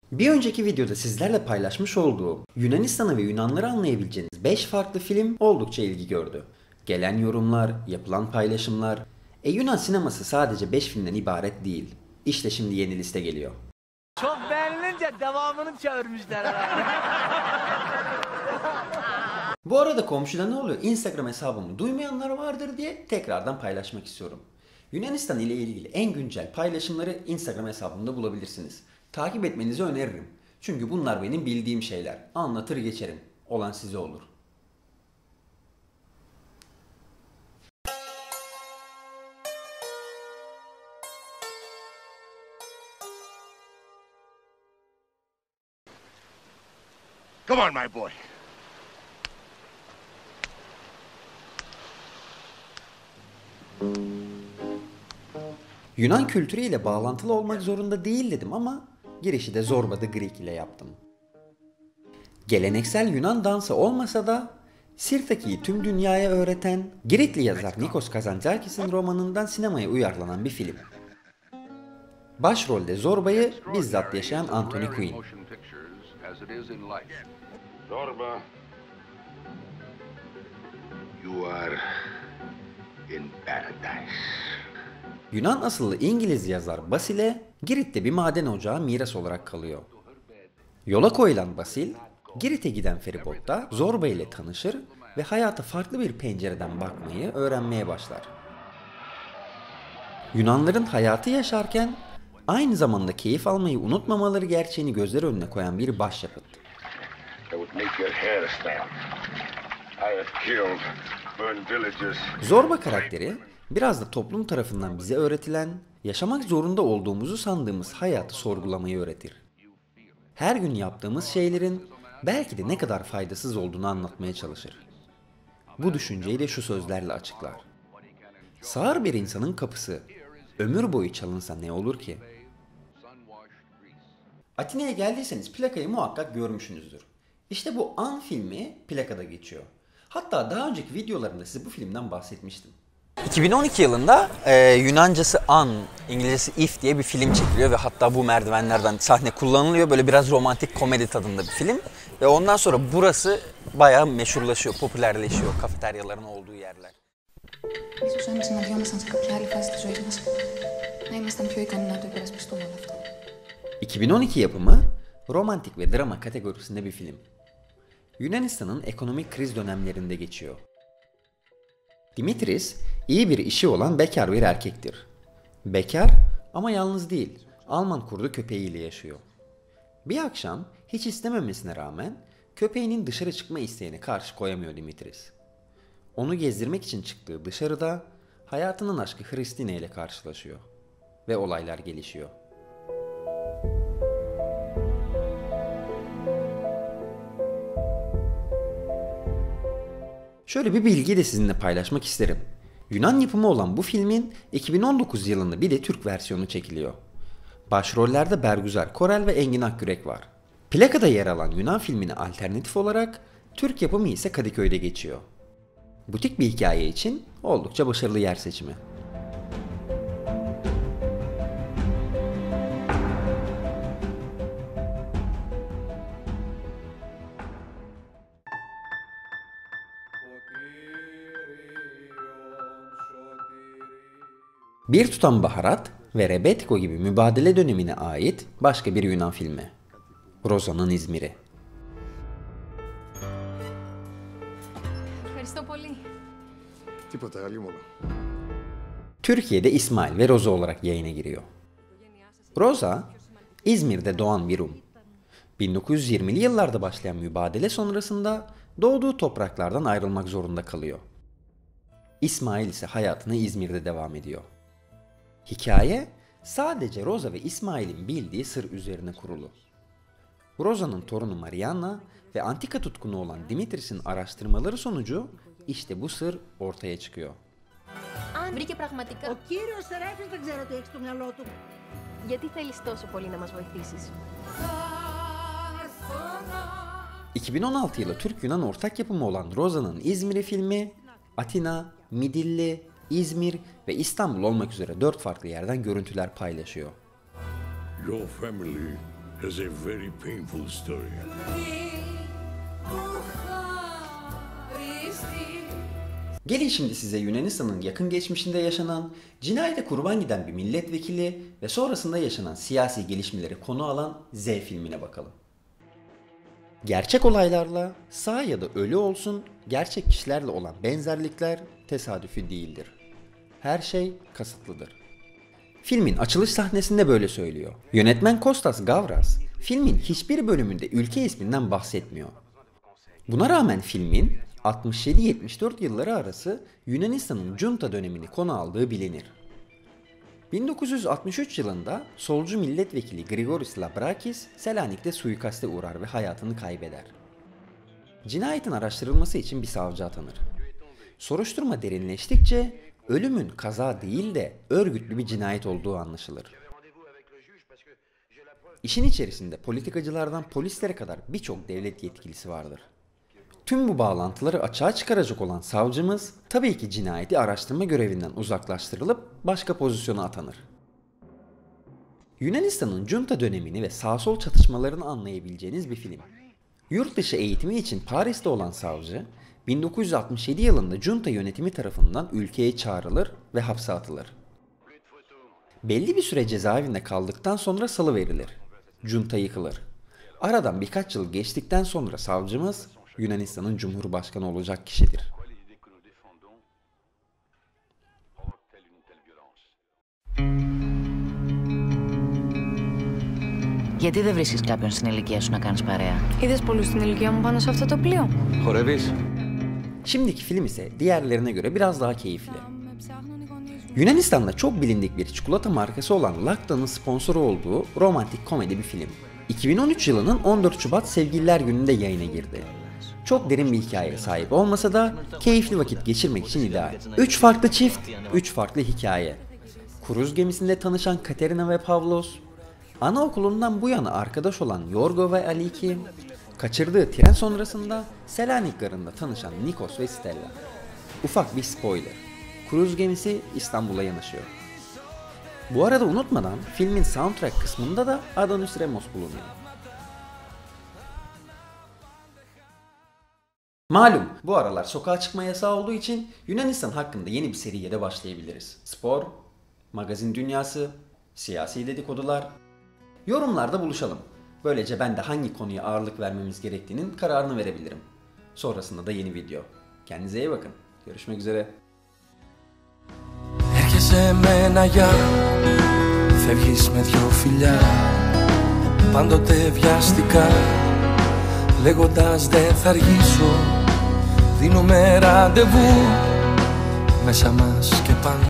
Bir önceki videoda sizlerle paylaşmış olduğum Yunanistan'ı ve Yunanları anlayabileceğiniz 5 farklı film oldukça ilgi gördü. Gelen yorumlar, yapılan paylaşımlar. Yunan sineması sadece 5 filmden ibaret değil. İşte şimdi yeni liste geliyor. Çok beğenilince devamını çevirmişler. Bu arada komşuda ne oluyor? Instagram hesabımı duymayanlar vardır diye tekrardan paylaşmak istiyorum. Yunanistan ile ilgili en güncel paylaşımları Instagram hesabımda bulabilirsiniz. Takip etmenizi öneririm. Çünkü bunlar benim bildiğim şeyler. Anlatır geçerim. Olan size olur. Come on, my boy. Yunan kültürüyle bağlantılı olmak zorunda değil dedim ama girişi de Zorba the Greek ile yaptım. Geleneksel Yunan dansı olmasa da Sirtaki'yi tüm dünyaya öğreten Giritli yazar Nikos Kazantzakis'in romanından sinemaya uyarlanan bir film. Başrolde Zorba'yı bizzat yaşayan Anthony Quinn. Zorba, you are in paradise. Yunan asıllı İngiliz yazar Basil'e Girit'te bir maden ocağı miras olarak kalıyor. Yola koyulan Basil, Girit'e giden feribotta Zorba ile tanışır ve hayata farklı bir pencereden bakmayı öğrenmeye başlar. Yunanların hayatı yaşarken aynı zamanda keyif almayı unutmamaları gerçeğini gözler önüne koyan bir başyapıt. Zorba karakteri biraz da toplum tarafından bize öğretilen, yaşamak zorunda olduğumuzu sandığımız hayatı sorgulamayı öğretir. Her gün yaptığımız şeylerin belki de ne kadar faydasız olduğunu anlatmaya çalışır. Bu düşünceyi de şu sözlerle açıklar. Sağır bir insanın kapısı ömür boyu çalınsa ne olur ki? Atina'ya geldiyseniz plakayı muhakkak görmüşsünüzdür. İşte bu An filmi plakada geçiyor. Hatta daha önceki videolarımda size bu filmden bahsetmiştim. 2012 yılında Yunancası An, İngilizcesi If diye bir film çekiliyor ve hatta bu merdivenlerden sahne kullanılıyor. Böyle biraz romantik komedi tadında bir film. Ve ondan sonra burası bayağı meşhurlaşıyor, popülerleşiyor kafeteryaların olduğu yerler. Ίσως αν συναντιόμασταν σε κάποια άλλη φάση της ζωής μας, να ήμασταν πιο ικανοί να το υπερασπιστούμε όλο αυτό. 2012 yapımı romantik ve drama kategorisinde bir film. Yunanistan'ın ekonomik kriz dönemlerinde geçiyor. Dimitris, iyi bir işi olan bekar bir erkektir. Bekar ama yalnız değil, Alman kurdu köpeğiyle yaşıyor. Bir akşam hiç istememesine rağmen köpeğinin dışarı çıkma isteğine karşı koyamıyor Dimitris. Onu gezdirmek için çıktığı dışarıda hayatının aşkı Hristina ile karşılaşıyor. Ve olaylar gelişiyor. Şöyle bir bilgiyi de sizinle paylaşmak isterim. Yunan yapımı olan bu filmin 2019 yılında bir de Türk versiyonu çekiliyor. Başrollerde Bergüzar Korel ve Engin Akgürek var. Plakada yer alan Yunan filmine alternatif olarak Türk yapımı ise Kadıköy'de geçiyor. Butik bir hikaye için oldukça başarılı yer seçimi. Bir Tutam Baharat ve Rebetiko gibi mübadele dönemine ait başka bir Yunan filmi. Roza'nın İzmir'i. Türkiye'de İsmail ve Roza olarak yayına giriyor. Roza, İzmir'de doğan bir Rum. 1920'li yıllarda başlayan mübadele sonrasında doğduğu topraklardan ayrılmak zorunda kalıyor. İsmail ise hayatına İzmir'de devam ediyor. Hikaye sadece Roza ve İsmail'in bildiği sır üzerine kurulu. Roza'nın torunu Mariana ve antika tutkunu olan Dimitris'in araştırmaları sonucu işte bu sır ortaya çıkıyor. Βρήκε πραγματικά. Ο κύριος Σερέφης δεν ξέρω τι έχει στο μυαλό του. Γιατί θέλεις τόσο πολύ να μας βοηθήσεις? 2016 yılı Türk-Yunan ortak yapımı olan Roza'nın İzmir'i filmi, Atina, Midilli, İzmir ve İstanbul olmak üzere 4 farklı yerden görüntüler paylaşıyor. Your family has a very painful story. Gelin şimdi size Yunanistan'ın yakın geçmişinde yaşanan, cinayete kurban giden bir milletvekili ve sonrasında yaşanan siyasi gelişmeleri konu alan Z filmine bakalım. Gerçek olaylarla sağ ya da ölü olsun gerçek kişilerle olan benzerlikler tesadüfi değildir. Her şey kasıtlıdır. Filmin açılış sahnesinde böyle söylüyor. Yönetmen Kostas Gavras, filmin hiçbir bölümünde ülke isminden bahsetmiyor. Buna rağmen filmin 67-74 yılları arası Yunanistan'ın junta dönemini konu aldığı bilinir. 1963 yılında solcu milletvekili Grigoris Labrakis Selanik'te suikaste uğrar ve hayatını kaybeder. Cinayetin araştırılması için bir savcı atanır. Soruşturma derinleştikçe ölümün kaza değil de örgütlü bir cinayet olduğu anlaşılır. İşin içerisinde politikacılardan polislere kadar birçok devlet yetkilisi vardır. Tüm bu bağlantıları açığa çıkaracak olan savcımız tabii ki cinayeti araştırma görevinden uzaklaştırılıp başka pozisyona atanır. Yunanistan'ın junta dönemini ve sağ-sol çatışmalarını anlayabileceğiniz bir film. Yurt dışı eğitimi için Paris'te olan savcı, 1967 yılında junta yönetimi tarafından ülkeye çağrılır ve hapse atılır. Belli bir süre cezaevinde kaldıktan sonra salıverilir. Junta yıkılır. Aradan birkaç yıl geçtikten sonra savcımız Yunanistan'ın Cumhurbaşkanı olacak kişidir. Γιατί δεν βρίσκεις κάποιον στην ηλικία σου να κάνεις παρέα? Είδες πολλούς στην ηλικία μου πάνω σε αυτό το πλοίο? Χορεύεις? Şimdiki film ise diğerlerine göre biraz daha keyifli. Yunanistan'da çok bilindik bir çikolata markası olan Lakta'nın sponsoru olduğu romantik komedi bir film. 2013 yılının 14 Şubat Sevgililer Günü'nde yayına girdi. Çok derin bir hikayeye sahip olmasa da keyifli vakit geçirmek için ideal. 3 farklı çift, 3 farklı hikaye. Kruz gemisinde tanışan Katerina ve Pavlos, anaokulundan bu yana arkadaş olan Yorgo ve Aliki, kaçırdığı tren sonrasında Selanik garında tanışan Nikos ve Stella. Ufak bir spoiler. Kruz gemisi İstanbul'a yanaşıyor. Bu arada unutmadan filmin soundtrack kısmında da Adonis Remos bulunuyor. Malum bu aralar sokağa çıkma yasağı olduğu için Yunanistan hakkında yeni bir seriye de başlayabiliriz. Spor, magazin dünyası, siyasi dedikodular. Yorumlarda buluşalım. Böylece ben de hangi konuya ağırlık vermemiz gerektiğinin kararını verebilirim. Sonrasında da yeni video. Kendinize iyi bakın. Görüşmek üzere. Έρχεσαι με ένα γεια, φεύγεις με δυο φιλιά, πάντοτε βιαστικά, λέγοντας δεν θα αργήσω, δίνουμε ραντεβού, μέσα μας και πάνω.